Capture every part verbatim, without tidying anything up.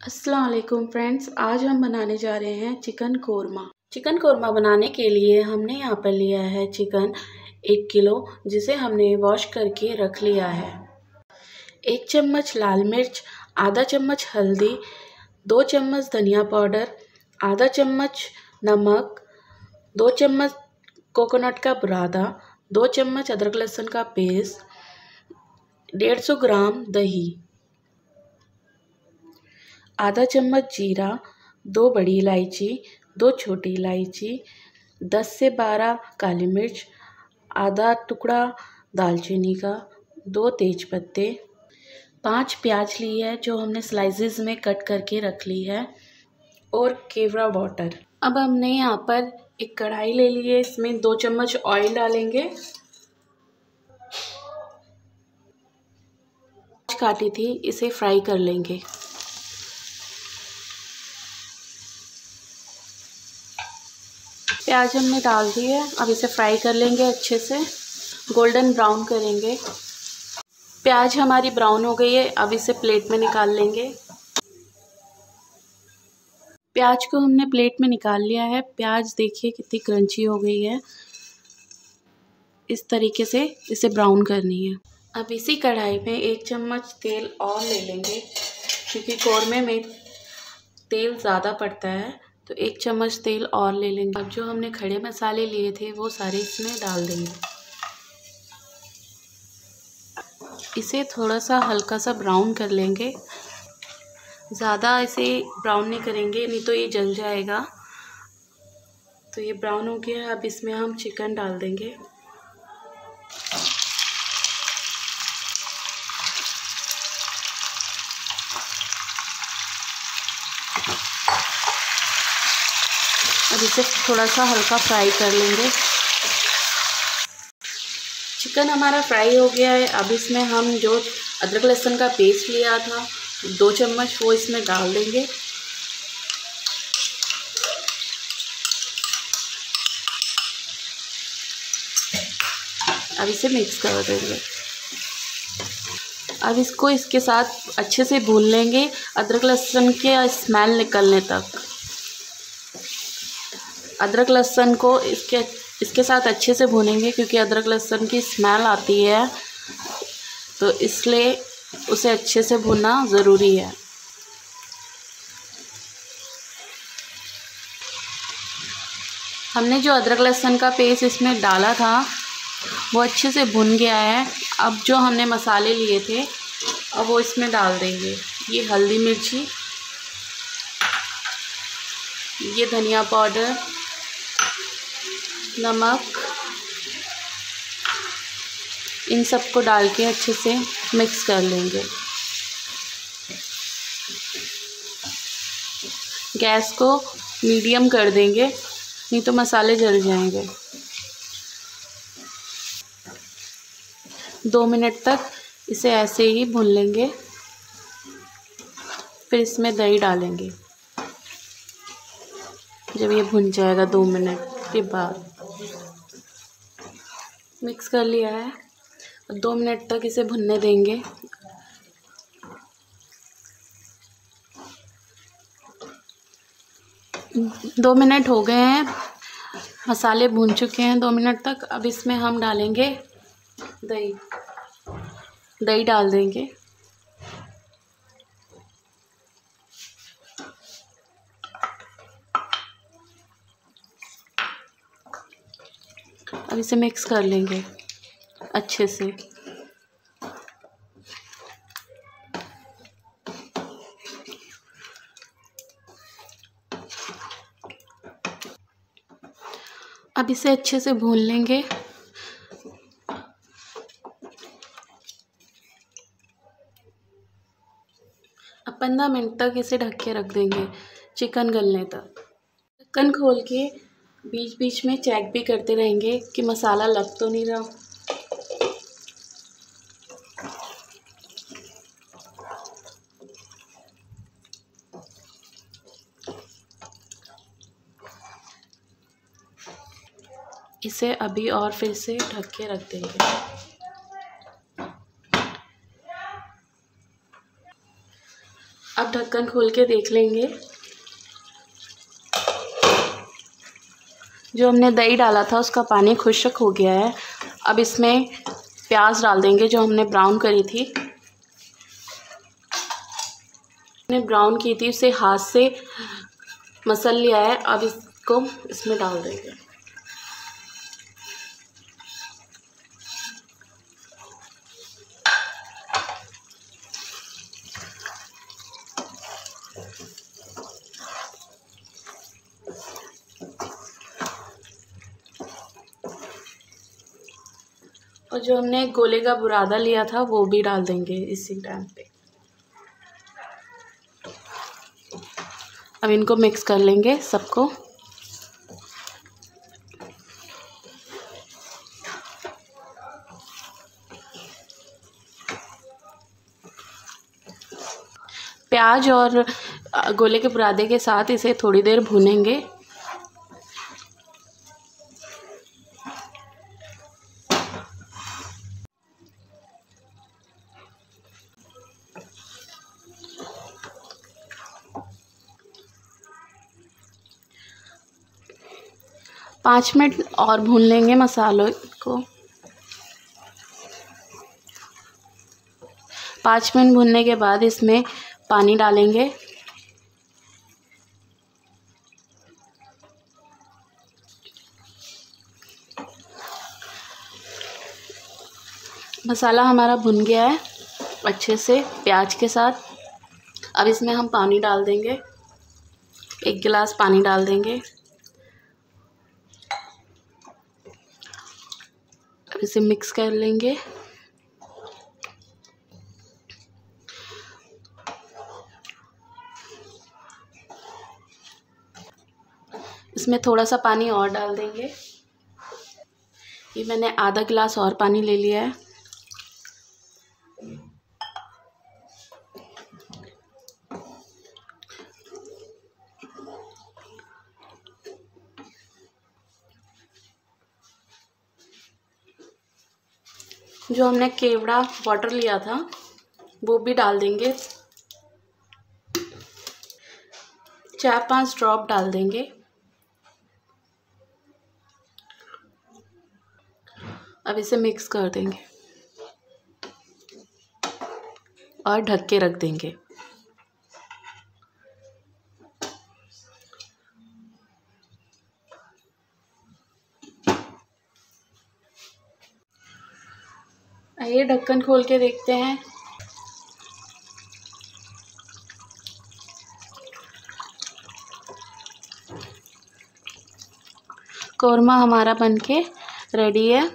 अस्सलाम वालेकुम फ्रेंड्स, आज हम बनाने जा रहे हैं चिकन कोरमा। चिकन कोरमा बनाने के लिए हमने यहाँ पर लिया है चिकन एक किलो, जिसे हमने वॉश करके रख लिया है। एक चम्मच लाल मिर्च, आधा चम्मच हल्दी, दो चम्मच धनिया पाउडर, आधा चम्मच नमक, दो चम्मच कोकोनट का बुरादा, दो चम्मच अदरक लहसुन का पेस्ट, डेढ़ सौ ग्राम दही, आधा चम्मच जीरा, दो बड़ी इलायची, दो छोटी इलायची, दस से बारह काली मिर्च, आधा टुकड़ा दालचीनी का, दो तेज पत्ते, पाँच प्याज ली है जो हमने स्लाइसेस में कट करके रख ली है, और केवड़ा वाटर। अब हमने यहाँ पर एक कढ़ाई ले ली है, इसमें दो चम्मच ऑयल डालेंगे। काटी थी, इसे फ्राई कर लेंगे। प्याज हमने डाल दी है, अब इसे फ्राई कर लेंगे, अच्छे से गोल्डन ब्राउन करेंगे। प्याज हमारी ब्राउन हो गई है, अब इसे प्लेट में निकाल लेंगे। प्याज को हमने प्लेट में निकाल लिया है। प्याज देखिए कितनी क्रंची हो गई है। इस तरीके से इसे ब्राउन करनी है। अब इसी कढ़ाई में एक चम्मच तेल और ले लेंगे, क्योंकि कोरमे में तेल ज़्यादा पड़ता है, तो एक चम्मच तेल और ले लेंगे। अब जो हमने खड़े मसाले लिए थे वो सारे इसमें डाल देंगे। इसे थोड़ा सा हल्का सा ब्राउन कर लेंगे, ज़्यादा इसे ब्राउन नहीं करेंगे, नहीं तो ये जल जाएगा। तो ये ब्राउन हो गया, अब इसमें हम चिकन डाल देंगे। अब इसे थोड़ा सा हल्का फ्राई कर लेंगे। चिकन हमारा फ्राई हो गया है। अब इसमें हम जो अदरक लहसुन का पेस्ट लिया था दो चम्मच, वो इसमें डाल देंगे। अब इसे मिक्स कर देंगे। अब इसको इसके साथ अच्छे से भून लेंगे, अदरक लहसुन के स्मेल निकलने तक। अदरक लहसुन को इसके इसके साथ अच्छे से भूनेंगे, क्योंकि अदरक लहसुन की स्मेल आती है, तो इसलिए उसे अच्छे से भूनना ज़रूरी है। हमने जो अदरक लहसुन का पेस्ट इसमें डाला था वो अच्छे से भुन गया है। अब जो हमने मसाले लिए थे अब वो इसमें डाल देंगे। ये हल्दी मिर्ची, ये धनिया पाउडर, नमक, इन सबको डाल के अच्छे से मिक्स कर लेंगे। गैस को मीडियम कर देंगे, नहीं तो मसाले जल जाएंगे। दो मिनट तक इसे ऐसे ही भून लेंगे, फिर इसमें दही डालेंगे। जब ये भुन जाएगा दो मिनट के बाद, मिक्स कर लिया है, दो मिनट तक इसे भुनने देंगे। दो मिनट हो गए हैं, मसाले भून चुके हैं दो मिनट तक। अब इसमें हम डालेंगे दही दही डाल देंगे। अब इसे मिक्स कर लेंगे अच्छे से। अब इसे अच्छे से भून लेंगे। अब पंद्रह मिनट तक इसे ढक के रख देंगे, चिकन गलने तक। ढक्कन खोल के बीच बीच में चेक भी करते रहेंगे कि मसाला लग तो नहीं रहा। इसे अभी और फिर से ढक के रख देंगे। अब ढक्कन खोल के देख लेंगे। जो हमने दही डाला था उसका पानी खुश्क हो गया है। अब इसमें प्याज डाल देंगे जो हमने ब्राउन करी थी। हमने ब्राउन की थी, उसे हाथ से मसल लिया है। अब इसको इसमें डाल देंगे। और जो हमने गोले का बुरादा लिया था वो भी डाल देंगे इसी टाइम पे। अब इनको मिक्स कर लेंगे सबको। प्याज और गोले के बुरादे के साथ इसे थोड़ी देर भूनेंगे। पाँच मिनट और भून लेंगे मसालों को। पाँच मिनट भूनने के बाद इसमें पानी डालेंगे। मसाला हमारा भुन गया है अच्छे से प्याज के साथ। अब इसमें हम पानी डाल देंगे, एक गिलास पानी डाल देंगे। अब इसे मिक्स कर लेंगे। इसमें थोड़ा सा पानी और डाल देंगे। ये मैंने आधा गिलास और पानी ले लिया है। जो हमने केवड़ा वाटर लिया था वो भी डाल देंगे। चार पांच ड्रॉप डाल देंगे। अब इसे मिक्स कर देंगे और ढक के रख देंगे। आइए ढक्कन खोल के देखते हैं। कौरमा हमारा बनके रेडी है।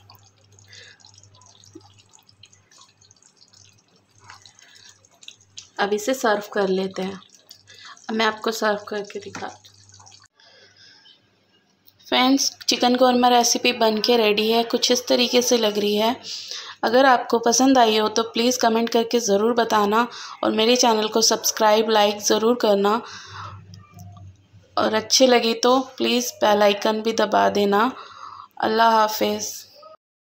अब इसे सर्व कर लेते हैं। अब मैं आपको सर्व करके दिखाती हूँ। फ्रेंड्स, चिकन कौरमा रेसिपी बनके रेडी है। कुछ इस तरीके से लग रही है। अगर आपको पसंद आई हो तो प्लीज़ कमेंट करके ज़रूर बताना और मेरे चैनल को सब्सक्राइब लाइक ज़रूर करना। और अच्छी लगी तो प्लीज़ बेल आइकन भी दबा देना। अल्लाह हाफिज़।